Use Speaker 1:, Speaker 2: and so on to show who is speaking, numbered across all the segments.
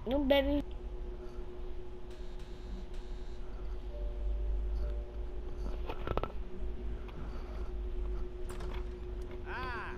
Speaker 1: Não bebe.
Speaker 2: Ah,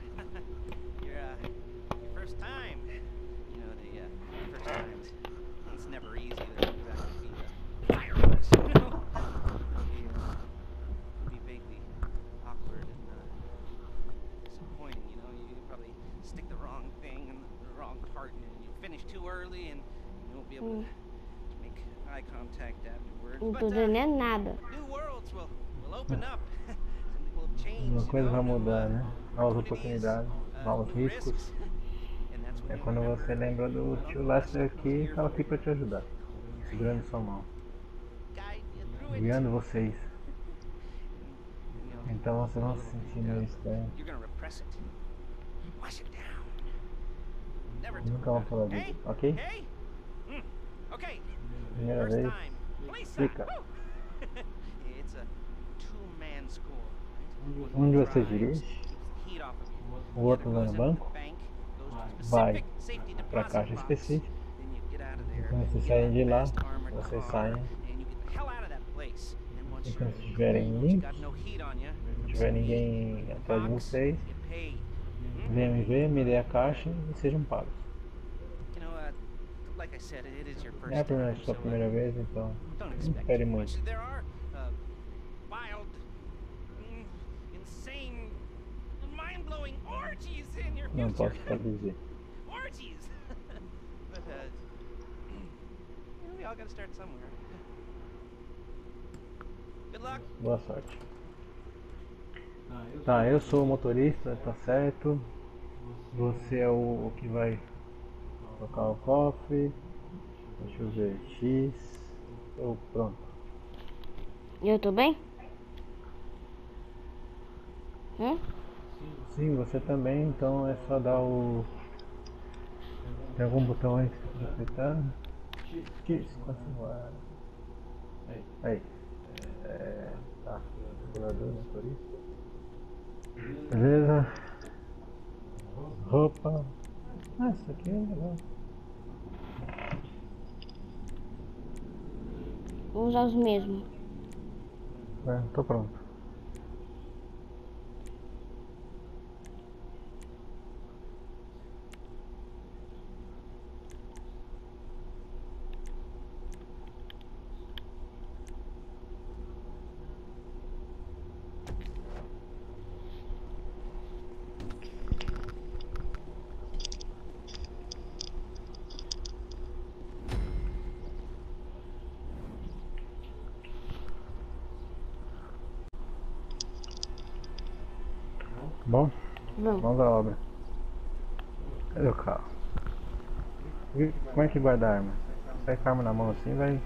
Speaker 2: your first time. You know, the first times. It's never easy to exactly be the fireworks, you know. It'll be vaguely awkward and disappointing, you know. You probably stick the wrong thing in the wrong part, and you finish too early, and you won't be able to make eye contact afterwards.
Speaker 1: Não
Speaker 2: But
Speaker 1: tô entendendo nada.
Speaker 2: new worlds will open up. Something will change,
Speaker 3: Uma
Speaker 2: you
Speaker 3: coisa vai
Speaker 2: know,
Speaker 3: mudar, né? Novas
Speaker 2: opportunities,
Speaker 3: oportunidades, novos
Speaker 2: new
Speaker 3: riscos.
Speaker 2: risks. And that's when
Speaker 3: É
Speaker 2: you'll
Speaker 3: quando
Speaker 2: remember,
Speaker 3: você lembra do tio Lester aqui e tava aqui pra te ajudar, segurando sua mão,
Speaker 2: guide you through it.
Speaker 3: guiando vocês.
Speaker 2: And you'll
Speaker 3: Então vocês vão se sentir meio estranho.
Speaker 2: You're gonna repress it. Wash it down. Never talk
Speaker 3: Nunca vão
Speaker 2: about
Speaker 3: falar
Speaker 2: it.
Speaker 3: disso,
Speaker 2: Hey?
Speaker 3: ok?
Speaker 2: Hey? Okay.
Speaker 3: Primeira
Speaker 2: First
Speaker 3: vez,
Speaker 2: time. Lisa.
Speaker 3: explica.
Speaker 2: Woo. It's a two-man score, right?
Speaker 3: Um de vocês
Speaker 2: Drives,
Speaker 3: dirige,
Speaker 2: keeps the heat off of you.
Speaker 3: o outro
Speaker 2: The
Speaker 3: vai
Speaker 2: other
Speaker 3: no
Speaker 2: goes into
Speaker 3: banco,
Speaker 2: the bank, goes to
Speaker 3: vai
Speaker 2: specific safety
Speaker 3: pra
Speaker 2: deposit
Speaker 3: caixa
Speaker 2: box.
Speaker 3: específica.
Speaker 2: Then you get out of there.
Speaker 3: Quando vocês
Speaker 2: get
Speaker 3: saem
Speaker 2: that
Speaker 3: de lá,
Speaker 2: fast armored
Speaker 3: vocês
Speaker 2: car,
Speaker 3: saem.
Speaker 2: and you get the hell out of that place. And once
Speaker 3: E
Speaker 2: you're
Speaker 3: quando estiverem
Speaker 2: you
Speaker 3: limpos,
Speaker 2: got no heat on you,
Speaker 3: não tiver ninguém atrás de vocês,
Speaker 2: get paid.
Speaker 3: venham me ver, me dê a caixa e sejam pagos.
Speaker 2: You know, like I said, it is your first
Speaker 3: É a
Speaker 2: time,
Speaker 3: sua
Speaker 2: so
Speaker 3: primeira vez, então
Speaker 2: don't
Speaker 3: não
Speaker 2: expect
Speaker 3: espere
Speaker 2: too
Speaker 3: muito.
Speaker 2: much. There are wild, insane, mind-blowing orgies in your
Speaker 3: Não
Speaker 2: future.
Speaker 3: posso traduzir.
Speaker 2: Orgies. But you know, we all gotta start somewhere. Good luck.
Speaker 3: Boa sorte. Tá, eu sou o motorista, tá certo. Você é o que vai tocar o cofre. Deixa eu ver, X. Eu, pronto.
Speaker 1: Eu tô bem?
Speaker 3: Sim, você também, então é só dar o... Tem algum botão aí pra apertar? X, continuar. Aí. Tá, regulador, motorista. Beleza. Roupa. Ah, isso aqui é legal.
Speaker 1: Vou usar os mesmos.
Speaker 3: É, tô pronto. Bom,
Speaker 1: Vamos.
Speaker 3: vamos à obra. Cadê o carro? E como é que guarda a arma? Sai com a arma na mão assim, vai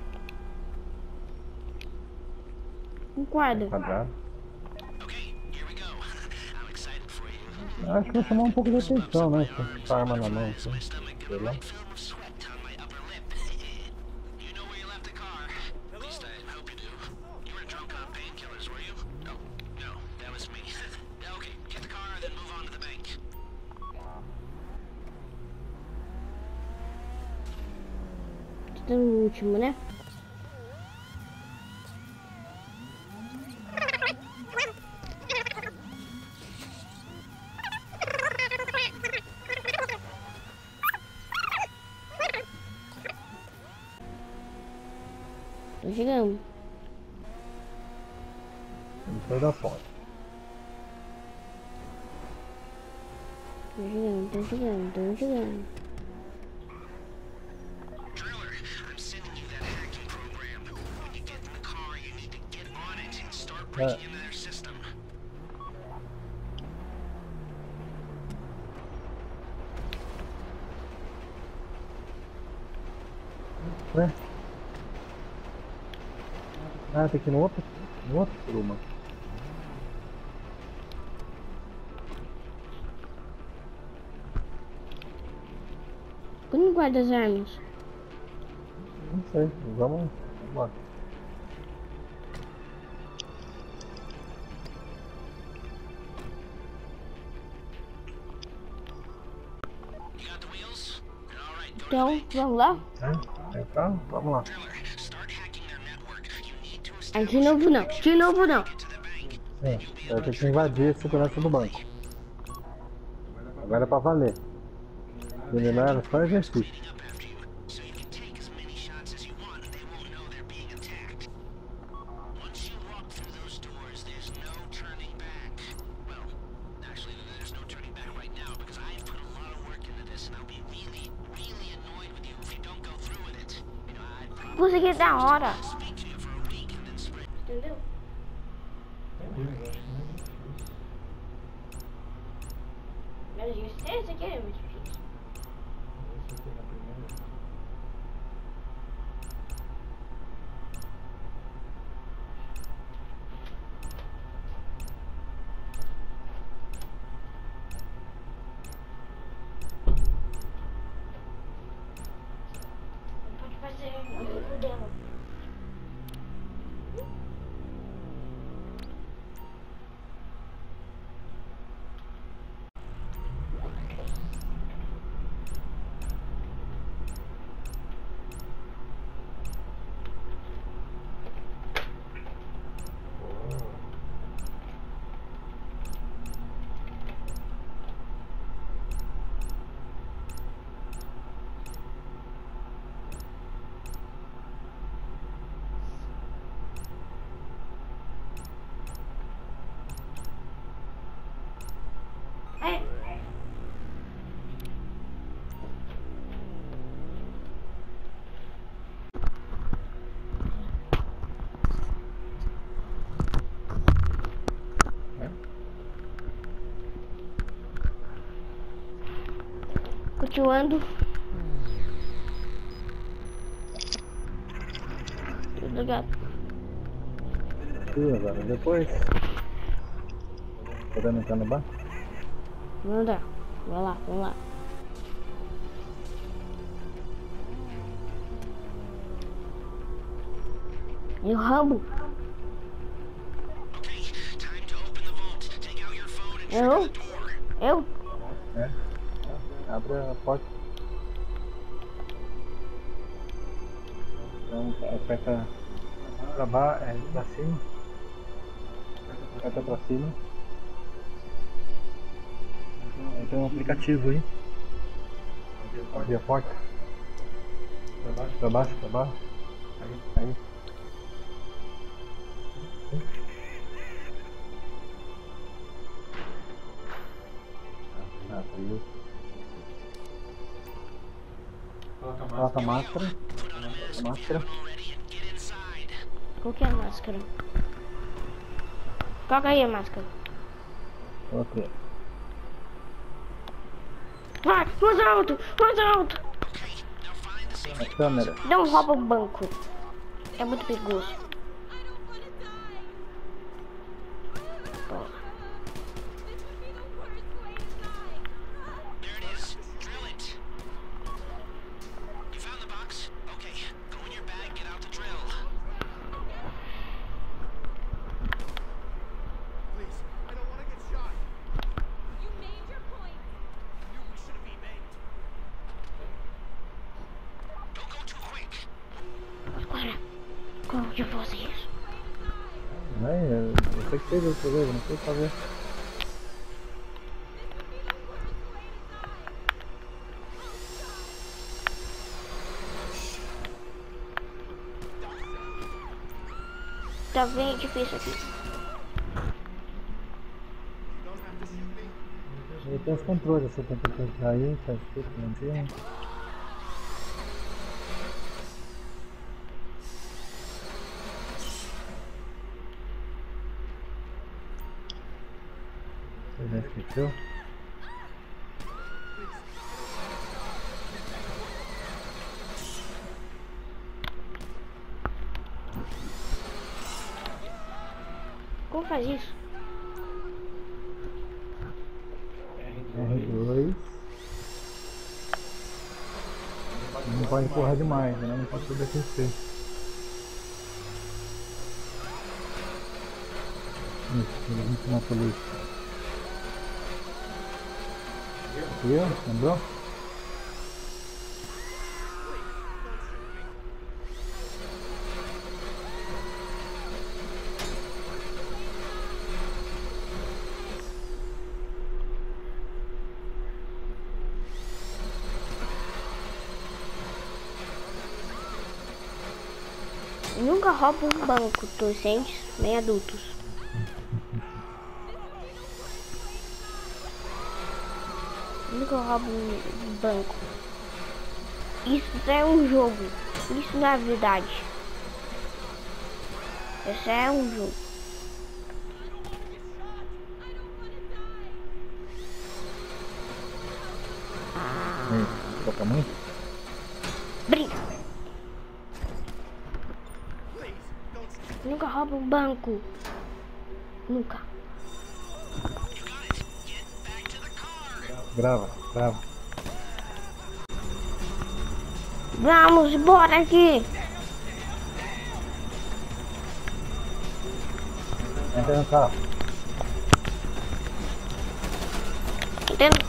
Speaker 1: Guarda.
Speaker 3: quadrado.
Speaker 2: Okay, here we go. I'm excited for you.
Speaker 3: Acho que vai chamar um pouco de atenção, né? Com a arma na mão, assim. Sei lá.
Speaker 2: Film of sweat on my upper lip. You know where you left the car? At least I hope you do. You were drunk on painkillers, were you? No, no, that was me. Okay, get the car, then move on to the bank.
Speaker 1: Tá no último, né? Tô chegando.
Speaker 3: Depois da ponte.
Speaker 1: Tô chegando.
Speaker 2: Driller, I'm sending you that hacking program. When you get in the car, you need to get on it and start breaking into their system.
Speaker 3: Ué? Ah, tem que ir no outro turma.
Speaker 1: Quando guarda as armas?
Speaker 3: Não sei, vamos lá.
Speaker 2: You got the wheels? All right, go
Speaker 1: Então, vamos lá?
Speaker 3: Então, vamos lá.
Speaker 1: Ah, de novo não, de novo não.
Speaker 3: Sim, vai ter que invadir a segurança do banco. Agora é pra valer. Eliminar era só exercício.
Speaker 1: Consegui da hora. Entendeu? Mas esse aqui é muito difícil. Pode fazer o dela. Continuando. Obrigado.
Speaker 3: E agora depois? Podendo entrar no banco?
Speaker 1: Vamos lá. Vai lá, vamos lá. E o Rambo? Eu?
Speaker 3: É. Abre a porta. Então aperta pra baixo, pra cima. Aperta pra cima. Aí tem um aplicativo aí. Abrir a porta. Pra baixo, pra baixo. Aí. Abriu. Coloca a máscara. Máscara.
Speaker 1: Qual que é a máscara? Coloca aí a máscara.
Speaker 3: Ok.
Speaker 1: Vai, mais alto, mais alto.
Speaker 3: A câmera.
Speaker 1: Não rouba o banco. É muito perigoso. Agora, como que eu faço isso?
Speaker 3: Eu sei que fez o problema, não sei fazer.
Speaker 1: Tá bem difícil aqui.
Speaker 3: Aí tem os controles, você tem que clicar aí, tá escrito no dia. Você já esqueceu?
Speaker 1: Como faz isso?
Speaker 3: R2. Não pode empurrar demais, né? Não pode subir aquecer. Isso, ele vai ensinar a polícia. Aqui, ó, lembrou?
Speaker 1: Nunca rouba um banco, docentes nem adultos. Nunca rouba um banco. Isso é um jogo. Isso não é verdade. Isso é um jogo.
Speaker 3: Toca muito?
Speaker 1: Brinca. Nunca rouba um banco. Nunca.
Speaker 3: Grava, grava.
Speaker 1: Vamos embora aqui.
Speaker 3: Entra no carro.
Speaker 1: Entendo.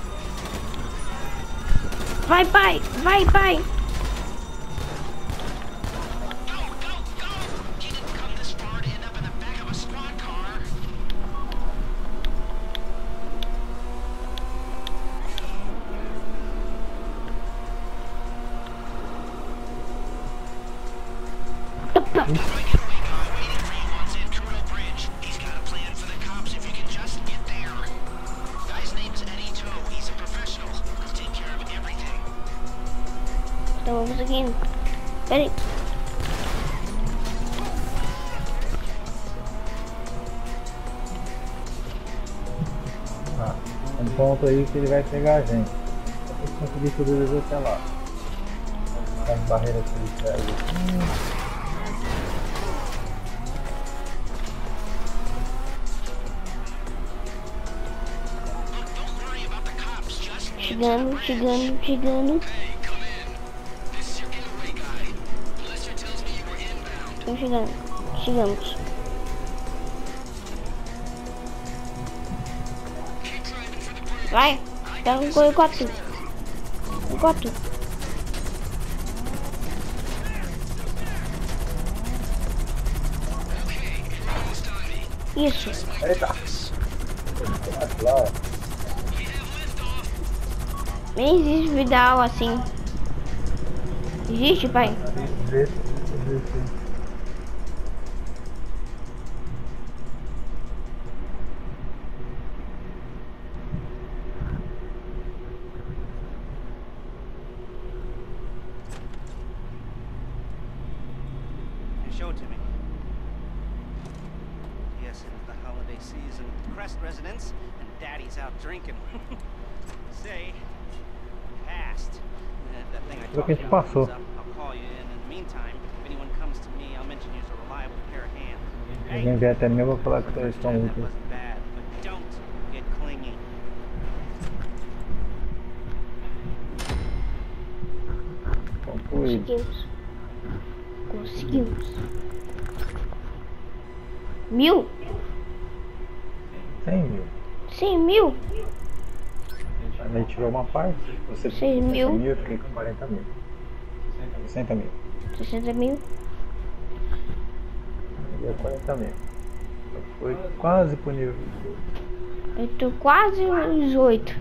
Speaker 1: Vai, pai. Vai, pai. Estamos conseguindo. Peraí.
Speaker 3: Ah, um ponto aí que ele vai pegar a gente. Tem que conseguir sobreviver até lá. As barreiras policiais aqui.
Speaker 1: Chegando, chegando, chegando. Estamos chegando. Chegamos. Vai. Pega um helicóptero. Helicóptero. Isso.
Speaker 3: Eita! Lá.
Speaker 1: Nem existe Vidal assim. Existe, pai?
Speaker 3: Existe.
Speaker 2: Show it to me. Yes, it's the holiday season. Crest residents and Daddy's out drinking. Say, past. If that thing I
Speaker 3: Look,
Speaker 2: talked
Speaker 3: it's
Speaker 2: about
Speaker 3: possible.
Speaker 2: comes up, I'll call you in. In the meantime, if anyone comes to me, I'll mention you as a reliable pair of hands. Okay?
Speaker 3: Alguém vier até mim, eu vou falar que eles estão
Speaker 2: That
Speaker 3: úteis.
Speaker 2: wasn't bad, but don't get clingy.
Speaker 3: Concluído.
Speaker 1: Conseguimos. Conseguimos. 1000?
Speaker 3: 100 mil.
Speaker 1: 100 mil?
Speaker 3: A gente tirou uma parte. Você
Speaker 1: 6 mil.
Speaker 3: 100 mil, eu fiquei com 40 mil. 60 mil.
Speaker 1: 60 mil?
Speaker 3: Deu 40 mil. Foi quase pro nível.
Speaker 1: Eu tô quase uns 8.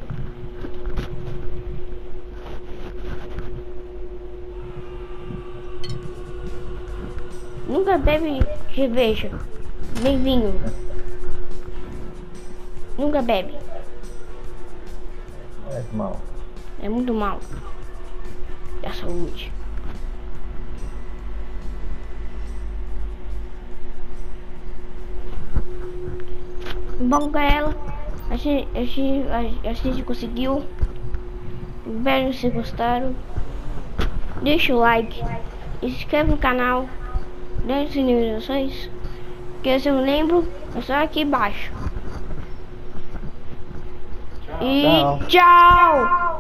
Speaker 1: Nunca bebe cerveja, nem vinho. Nunca bebe.
Speaker 3: É mal.
Speaker 1: É muito mal. Da saúde. Bom, galera, a gente conseguiu. Espero que vocês gostaram. Deixa o like, se inscreve no canal, deixa as notificações, que se eu lembro é só aqui embaixo. E tchau!